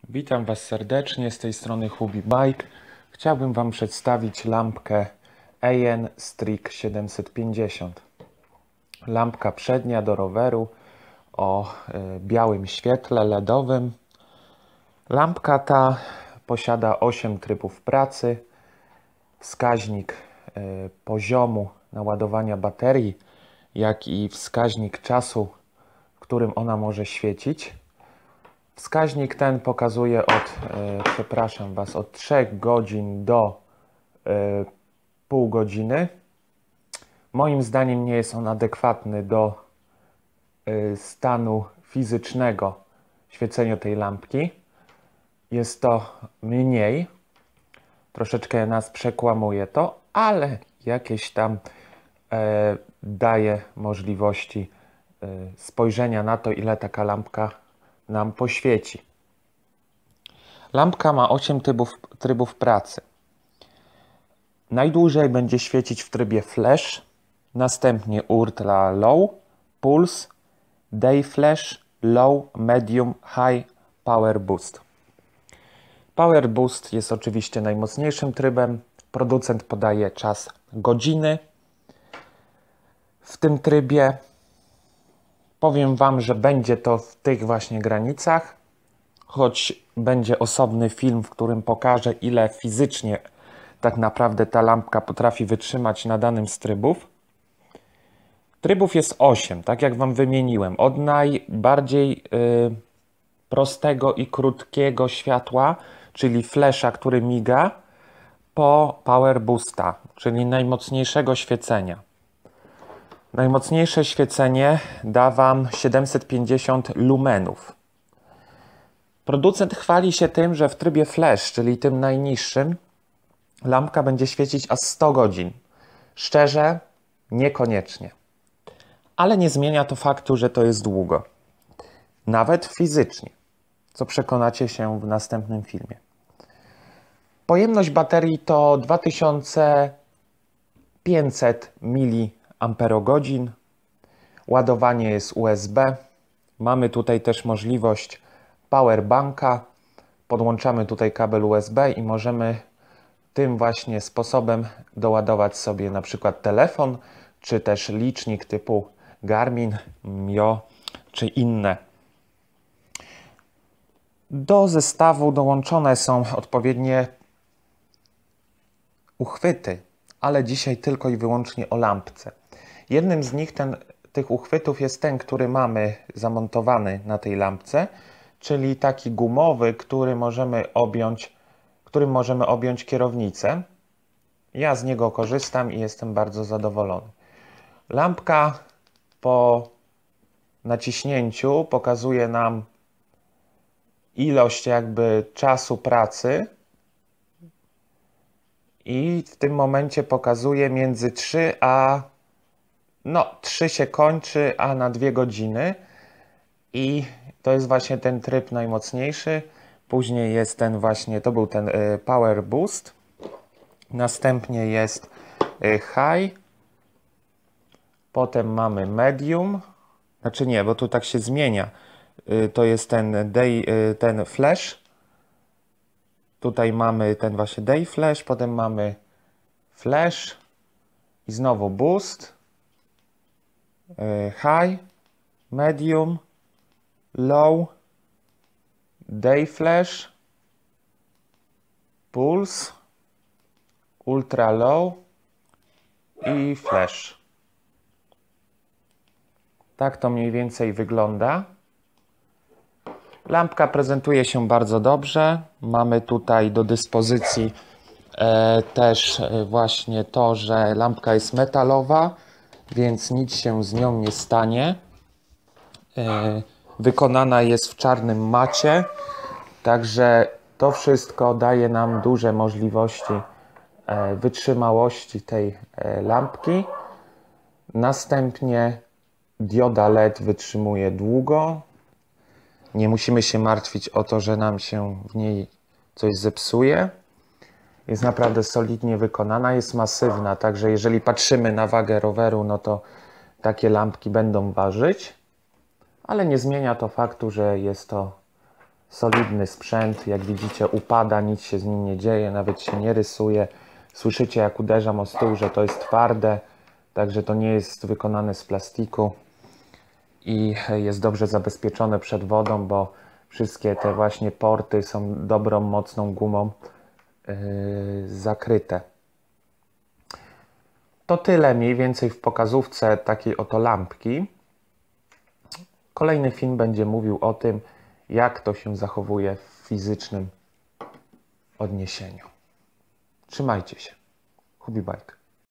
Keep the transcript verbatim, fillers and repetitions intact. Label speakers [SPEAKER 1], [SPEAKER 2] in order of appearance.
[SPEAKER 1] Witam Was serdecznie, z tej strony Hubi Bike. Chciałbym Wam przedstawić lampkę A N Strix siedemset pięćdziesiąt. Lampka przednia do roweru o y, białym świetle LEDowym. Lampka ta posiada osiem trybów pracy, wskaźnik y, poziomu naładowania baterii, jak i wskaźnik czasu, w którym ona może świecić. Wskaźnik ten pokazuje od, e, przepraszam Was, od trzech godzin do e, pół godziny. Moim zdaniem nie jest on adekwatny do e, stanu fizycznego świecenia tej lampki. Jest to mniej, troszeczkę nas przekłamuje to, ale jakieś tam e, daje możliwości e, spojrzenia na to, ile taka lampka nam poświeci. Lampka ma osiem trybów, trybów pracy. Najdłużej będzie świecić w trybie flash, następnie ultra low, pulse, day flash, low, medium, high, power boost. Power boost jest oczywiście najmocniejszym trybem. Producent podaje czas godziny. W tym trybie powiem Wam, że będzie to w tych właśnie granicach, choć będzie osobny film, w którym pokażę, ile fizycznie tak naprawdę ta lampka potrafi wytrzymać na danym z trybów. Trybów jest osiem, tak jak Wam wymieniłem. Od najbardziej yy, prostego i krótkiego światła, czyli flasha, który miga, po power boosta, czyli najmocniejszego świecenia. Najmocniejsze świecenie da Wam siedemset pięćdziesiąt lumenów. Producent chwali się tym, że w trybie flash, czyli tym najniższym, lampka będzie świecić aż sto godzin. Szczerze, niekoniecznie. Ale nie zmienia to faktu, że to jest długo. Nawet fizycznie, co przekonacie się w następnym filmie. Pojemność baterii to dwa tysiące pięćset miliamperogodzin. Ładowanie jest U S B. Mamy tutaj też możliwość powerbanka. Podłączamy tutaj kabel U S B i możemy tym właśnie sposobem doładować sobie na przykład telefon, czy też licznik typu Garmin, Mio, czy inne. Do zestawu dołączone są odpowiednie uchwyty, ale dzisiaj tylko i wyłącznie o lampce. Jednym z nich, ten, tych uchwytów jest ten, który mamy zamontowany na tej lampce, czyli taki gumowy, który możemy objąć, którym możemy objąć kierownicę. Ja z niego korzystam i jestem bardzo zadowolony. Lampka po naciśnięciu pokazuje nam ilość jakby czasu pracy i w tym momencie pokazuje między trzy a no trzy się kończy, a na dwie godziny i to jest właśnie ten tryb najmocniejszy. Później jest ten właśnie, to był ten y, power boost. Następnie jest y, high. Potem mamy medium. Znaczy nie, bo tu tak się zmienia. Y, to jest ten day, y, ten flash. Tutaj mamy ten właśnie day flash, potem mamy flash i znowu boost, high, medium, low, day flash, pulse, ultra low i flash. Tak to mniej więcej wygląda. Lampka prezentuje się bardzo dobrze. Mamy tutaj do dyspozycji e, też e, właśnie to, że lampka jest metalowa, więc nic się z nią nie stanie. E, wykonana jest w czarnym macie, także to wszystko daje nam duże możliwości e, wytrzymałości tej e, lampki. Następnie dioda L E D wytrzymuje długo. Nie musimy się martwić o to, że nam się w niej coś zepsuje. Jest naprawdę solidnie wykonana, jest masywna, także jeżeli patrzymy na wagę roweru, no to takie lampki będą ważyć, ale nie zmienia to faktu, że jest to solidny sprzęt. Jak widzicie, upada, nic się z nim nie dzieje, nawet się nie rysuje. Słyszycie, jak uderzam o stół, że to jest twarde, także to nie jest wykonane z plastiku i jest dobrze zabezpieczone przed wodą, bo wszystkie te właśnie porty są dobrą, mocną gumą yy, zakryte. To tyle mniej więcej w pokazówce takiej oto lampki. Kolejny film będzie mówił o tym, jak to się zachowuje w fizycznym odniesieniu. Trzymajcie się. Hubibike.